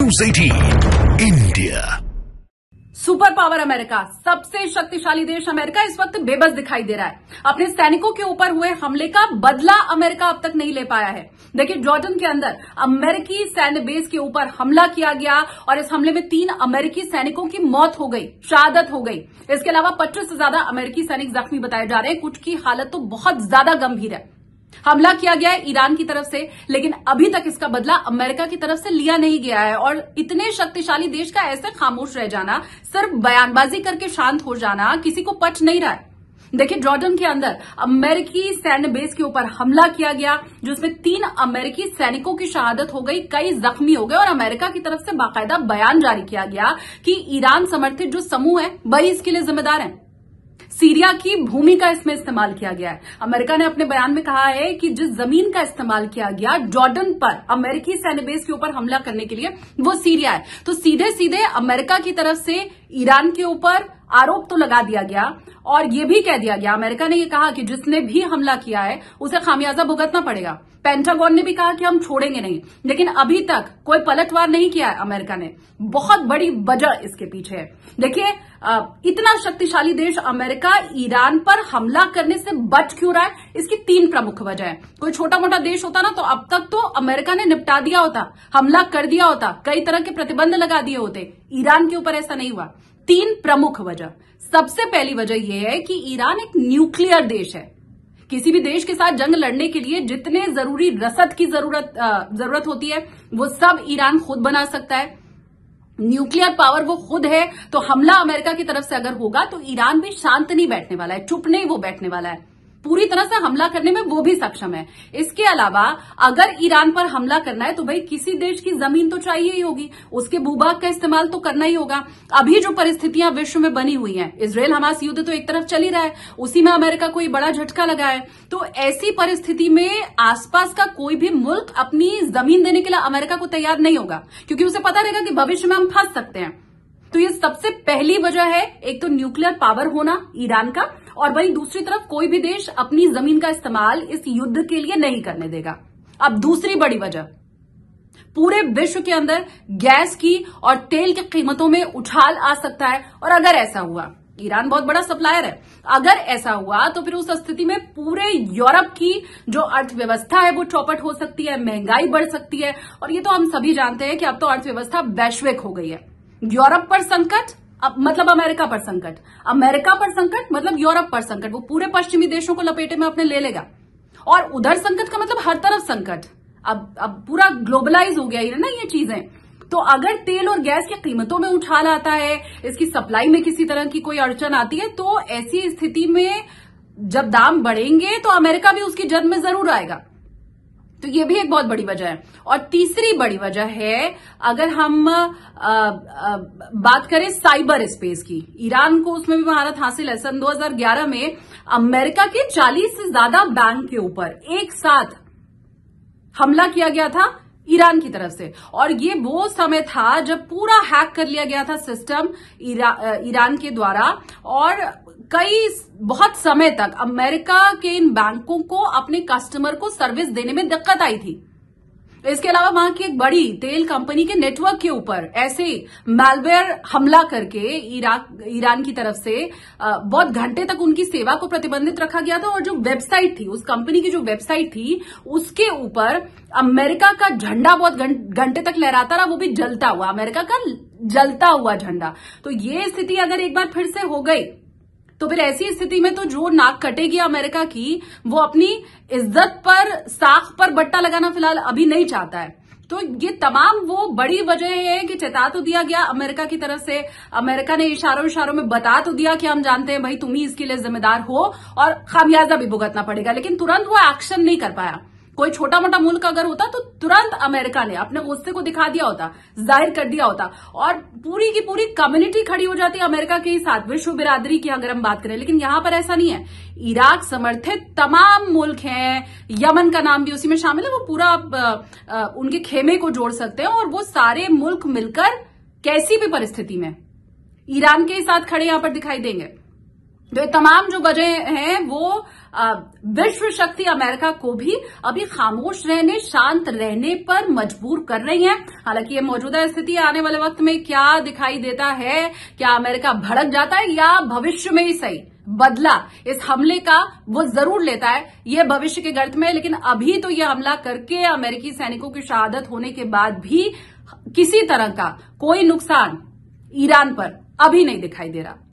News 18 India. Super power America, सबसे शक्तिशाली देश अमेरिका इस वक्त बेबस दिखाई दे रहा है। अपने सैनिकों के ऊपर हुए हमले का बदला अमेरिका अब तक नहीं ले पाया है। देखिए, जॉर्डन के अंदर अमेरिकी सैन्य बेस के ऊपर हमला किया गया और इस हमले में 3 अमेरिकी सैनिकों की मौत हो गई, शहादत हो गई। इसके अलावा 25 से ज्यादा अमेरिकी सैनिक जख्मी बताए जा रहे हैं। कुछ की हालत तो बहुत ज्यादा गंभीर है। हमला किया गया है ईरान की तरफ से, लेकिन अभी तक इसका बदला अमेरिका की तरफ से लिया नहीं गया है। और इतने शक्तिशाली देश का ऐसे खामोश रह जाना, सिर्फ बयानबाजी करके शांत हो जाना किसी को पच नहीं रहा है। देखिए, जॉर्डन के अंदर अमेरिकी सैन्य बेस के ऊपर हमला किया गया, जिसमें 3 अमेरिकी सैनिकों की शहादत हो गई, कई जख्मी हो गए और अमेरिका की तरफ से बाकायदा बयान जारी किया गया कि ईरान समर्थित जो समूह है वही इसके लिए जिम्मेदार है। सीरिया की भूमि का इसमें इस्तेमाल किया गया है। अमेरिका ने अपने बयान में कहा है कि जिस जमीन का इस्तेमाल किया गया जॉर्डन पर अमेरिकी सैन्य बेस के ऊपर हमला करने के लिए, वो सीरिया है। तो सीधे सीधे अमेरिका की तरफ से ईरान के ऊपर आरोप तो लगा दिया गया और ये भी कह दिया गया, अमेरिका ने ये कहा कि जिसने भी हमला किया है उसे खामियाजा भुगतना पड़ेगा। पेंटागन ने भी कहा कि हम छोड़ेंगे नहीं, लेकिन अभी तक कोई पलटवार नहीं किया है अमेरिका ने। बहुत बड़ी वजह इसके पीछे है। देखिए, इतना शक्तिशाली देश अमेरिका ईरान पर हमला करने से बच क्यों रहा है, इसकी 3 प्रमुख वजह है। कोई छोटा मोटा देश होता ना तो अब तक तो अमेरिका ने निपटा दिया होता, हमला कर दिया होता, कई तरह के प्रतिबंध लगा दिए होते। ईरान के ऊपर ऐसा नहीं हुआ। 3 प्रमुख वजह। सबसे पहली वजह यह है कि ईरान एक न्यूक्लियर देश है। किसी भी देश के साथ जंग लड़ने के लिए जितने जरूरी रसद की जरूरत होती है वो सब ईरान खुद बना सकता है। न्यूक्लियर पावर वो खुद है। तो हमला अमेरिका की तरफ से अगर होगा तो ईरान भी शांत नहीं बैठने वाला है, चुप नहीं वो बैठने वाला है, पूरी तरह से हमला करने में वो भी सक्षम है। इसके अलावा अगर ईरान पर हमला करना है तो भाई किसी देश की जमीन तो चाहिए ही होगी, उसके भूभाग का इस्तेमाल तो करना ही होगा। अभी जो परिस्थितियां विश्व में बनी हुई हैं, इजराइल हमास युद्ध तो एक तरफ चल ही रहा है, उसी में अमेरिका को बड़ा झटका लगा है। तो ऐसी परिस्थिति में आसपास का कोई भी मुल्क अपनी जमीन देने के लिए अमेरिका को तैयार नहीं होगा, क्योंकि उसे पता रहेगा कि भविष्य में हम फंस सकते हैं। तो ये सबसे पहली वजह है, एक तो न्यूक्लियर पावर होना ईरान का, और वहीं दूसरी तरफ कोई भी देश अपनी जमीन का इस्तेमाल इस युद्ध के लिए नहीं करने देगा। अब दूसरी बड़ी वजह, पूरे विश्व के अंदर गैस की और तेल की कीमतों में उछाल आ सकता है। और अगर ऐसा हुआ, ईरान बहुत बड़ा सप्लायर है, अगर ऐसा हुआ तो फिर उस स्थिति में पूरे यूरोप की जो अर्थव्यवस्था है वो चौपट हो सकती है, महंगाई बढ़ सकती है। और ये तो हम सभी जानते हैं कि अब तो अर्थव्यवस्था वैश्विक हो गई है। यूरोप पर संकट मतलब अमेरिका पर संकट, अमेरिका पर संकट मतलब यूरोप पर संकट, वो पूरे पश्चिमी देशों को लपेटे में अपने ले लेगा। और उधर संकट का मतलब हर तरफ संकट। अब पूरा ग्लोबलाइज हो गया है ना ये चीजें। तो अगर तेल और गैस की कीमतों में उछाल आता है, इसकी सप्लाई में किसी तरह की कोई अड़चन आती है, तो ऐसी स्थिति में जब दाम बढ़ेंगे तो अमेरिका भी उसकी जद में जरूर आएगा। तो ये भी एक बहुत बड़ी वजह है। और तीसरी बड़ी वजह है, अगर हम बात करें साइबर स्पेस की, ईरान को उसमें भी महारत हासिल है। सन 2011 में अमेरिका के 40 से ज्यादा बैंक के ऊपर एक साथ हमला किया गया था ईरान की तरफ से। और ये वो समय था जब पूरा हैक कर लिया गया था सिस्टम ईरान के द्वारा, और बहुत समय तक अमेरिका के इन बैंकों को अपने कस्टमर को सर्विस देने में दिक्कत आई थी। इसके अलावा वहां की एक बड़ी तेल कंपनी के नेटवर्क के ऊपर ऐसे मैलवेयर हमला करके ईरान की तरफ से बहुत घंटे तक उनकी सेवा को प्रतिबंधित रखा गया था। और जो वेबसाइट थी, उस कंपनी की जो वेबसाइट थी, उसके ऊपर अमेरिका का झंडा बहुत घंटे तक लहराता रहा, वो भी जलता हुआ, अमेरिका का जलता हुआ झंडा। तो ये स्थिति अगर एक बार फिर से हो गई तो फिर ऐसी स्थिति में तो जो नाक कटेगी अमेरिका की, वो अपनी इज्जत पर, साख पर बट्टा लगाना फिलहाल अभी नहीं चाहता है। तो ये तमाम वो बड़ी वजह है कि चेता तो दिया गया अमेरिका की तरफ से, अमेरिका ने इशारों में बता तो दिया कि हम जानते हैं भाई तुम ही इसके लिए जिम्मेदार हो और खामियाजा भी भुगतना पड़ेगा, लेकिन तुरंत वो एक्शन नहीं कर पाया। कोई छोटा मोटा मुल्क अगर होता तो तुरंत अमेरिका ने अपने गुस्से को दिखा दिया होता, जाहिर कर दिया होता, और पूरी की पूरी कम्युनिटी खड़ी हो जाती अमेरिका के साथ, विश्व बिरादरी की अगर हम बात करें। लेकिन यहां पर ऐसा नहीं है। इराक समर्थित तमाम मुल्क हैं, यमन का नाम भी उसी में शामिल है, वो पूरा उनके खेमे को जोड़ सकते हैं। और वो सारे मुल्क मिलकर कैसी भी परिस्थिति में ईरान के साथ खड़े यहां पर दिखाई देंगे। तो ये तमाम जो वजह हैं वो विश्व शक्ति अमेरिका को भी अभी खामोश रहने, शांत रहने पर मजबूर कर रही हैं। हालांकि ये मौजूदा स्थिति आने वाले वक्त में क्या दिखाई देता है, क्या अमेरिका भड़क जाता है या भविष्य में ही सही बदला इस हमले का वो जरूर लेता है, ये भविष्य के गर्त में। लेकिन अभी तो ये हमला करके अमेरिकी सैनिकों की शहादत होने के बाद भी किसी तरह का कोई नुकसान ईरान पर अभी नहीं दिखाई दे रहा।